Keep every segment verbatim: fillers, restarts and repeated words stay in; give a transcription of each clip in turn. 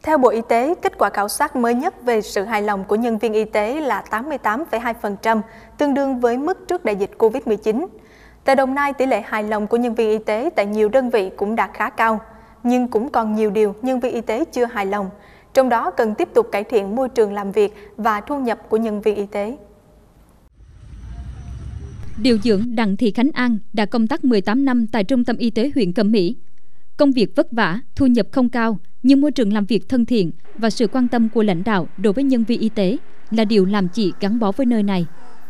Theo Bộ Y tế, kết quả khảo sát mới nhất về sự hài lòng của nhân viên y tế là tám mươi tám phẩy hai phần trăm, tương đương với mức trước đại dịch Covid mười chín. Tại Đồng Nai, tỷ lệ hài lòng của nhân viên y tế tại nhiều đơn vị cũng đạt khá cao, nhưng cũng còn nhiều điều nhân viên y tế chưa hài lòng, trong đó cần tiếp tục cải thiện môi trường làm việc và thu nhập của nhân viên y tế. Điều dưỡng Đặng Thị Khánh An đã công tác mười tám năm tại Trung tâm Y tế huyện Cẩm Mỹ. Công việc vất vả, thu nhập không cao, nhưng môi trường làm việc thân thiện và sự quan tâm của lãnh đạo đối với nhân viên y tế là điều làm chị gắn bó với nơi này.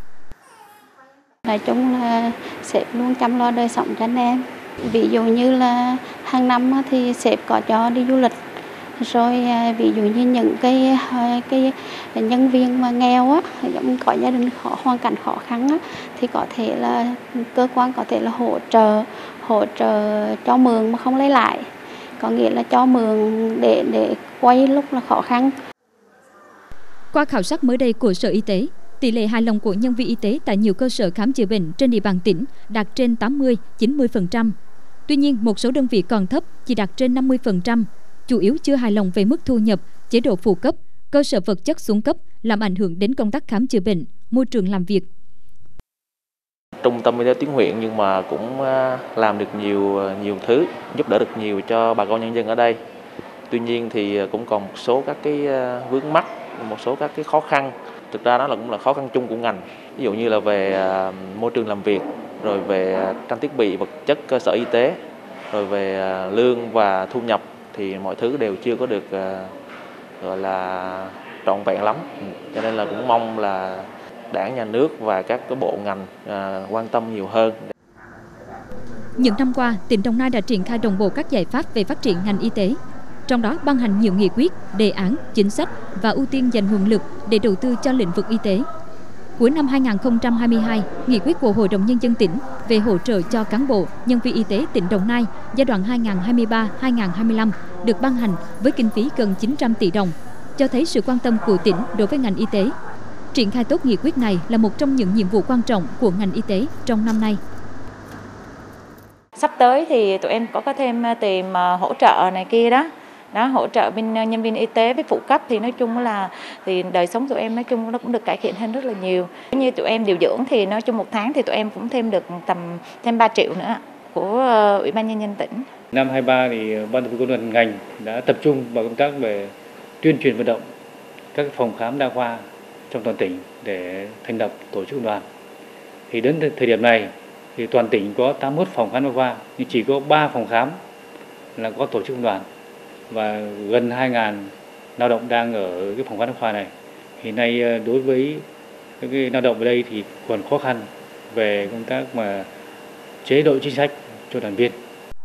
Nói chung là sếp luôn chăm lo đời sống cho anh em. Ví dụ như là hàng năm thì sếp có cho đi du lịch. Rồi ví dụ như những cái cái nhân viên mà nghèo á, có gia đình khó, hoàn cảnh khó khăn á, thì có thể là cơ quan có thể là hỗ trợ hỗ trợ cho mượn mà không lấy lại, có nghĩa là cho mượn để để quay lúc là khó khăn. Qua khảo sát mới đây của Sở Y tế, tỷ lệ hài lòng của nhân viên y tế tại nhiều cơ sở khám chữa bệnh trên địa bàn tỉnh đạt trên tám mươi đến chín mươi phần trăm. Tuy nhiên, một số đơn vị còn thấp, chỉ đạt trên năm mươi phần trăm. Chủ yếu chưa hài lòng về mức thu nhập, chế độ phụ cấp, cơ sở vật chất xuống cấp làm ảnh hưởng đến công tác khám chữa bệnh, môi trường làm việc. Trung tâm y tế tuyến huyện nhưng mà cũng làm được nhiều nhiều thứ, giúp đỡ được nhiều cho bà con nhân dân ở đây. Tuy nhiên thì cũng còn một số các cái vướng mắc, một số các cái khó khăn. Thực ra đó là cũng là khó khăn chung của ngành. Ví dụ như là về môi trường làm việc, rồi về trang thiết bị vật chất cơ sở y tế, rồi về lương và thu nhập thì mọi thứ đều chưa có được gọi là trọn vẹn lắm. Cho nên là cũng mong là Đảng, Nhà nước và các cái bộ ngành quan tâm nhiều hơn. Những năm qua, tỉnh Đồng Nai đã triển khai đồng bộ các giải pháp về phát triển ngành y tế. Trong đó ban hành nhiều nghị quyết, đề án, chính sách và ưu tiên dành nguồn lực để đầu tư cho lĩnh vực y tế. Cuối năm hai nghìn không trăm hai mươi hai, nghị quyết của Hội đồng Nhân dân tỉnh về hỗ trợ cho cán bộ, nhân viên y tế tỉnh Đồng Nai giai đoạn hai nghìn không trăm hai mươi ba đến hai nghìn không trăm hai mươi lăm được ban hành với kinh phí gần chín trăm tỷ đồng, cho thấy sự quan tâm của tỉnh đối với ngành y tế. Triển khai tốt nghị quyết này là một trong những nhiệm vụ quan trọng của ngành y tế trong năm nay. Sắp tới thì tụi em có có thêm tìm hỗ trợ này kia đó. Đó, hỗ trợ bên nhân viên y tế với phụ cấp thì nói chung là thì đời sống tụi em nói chung nó cũng được cải thiện hơn rất là nhiều. Như tụi em điều dưỡng thì nói chung một tháng thì tụi em cũng thêm được tầm thêm ba triệu nữa của Ủy ban Nhân dân tỉnh. Năm hai mươi ba thì Ban Thường vụ Công đoàn ngành đã tập trung vào công tác về tuyên truyền vận động các phòng khám đa khoa trong toàn tỉnh để thành lập tổ chức đoàn. Thì đến thời điểm này thì toàn tỉnh có tám mươi mốt phòng khám đa khoa nhưng chỉ có ba phòng khám là có tổ chức đoàn. Và gần hai nghìn lao động đang ở cái phòng khám đa khoa này. Hiện nay đối với các cái lao động ở đây thì còn khó khăn về công tác mà chế độ chính sách cho đoàn viên.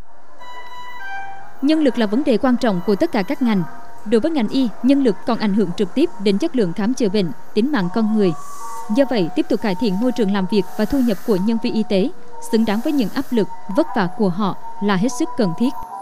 Nhân lực là vấn đề quan trọng của tất cả các ngành. Đối với ngành y, nhân lực còn ảnh hưởng trực tiếp đến chất lượng khám chữa bệnh, tính mạng con người. Do vậy, tiếp tục cải thiện môi trường làm việc và thu nhập của nhân viên y tế, xứng đáng với những áp lực, vất vả của họ là hết sức cần thiết.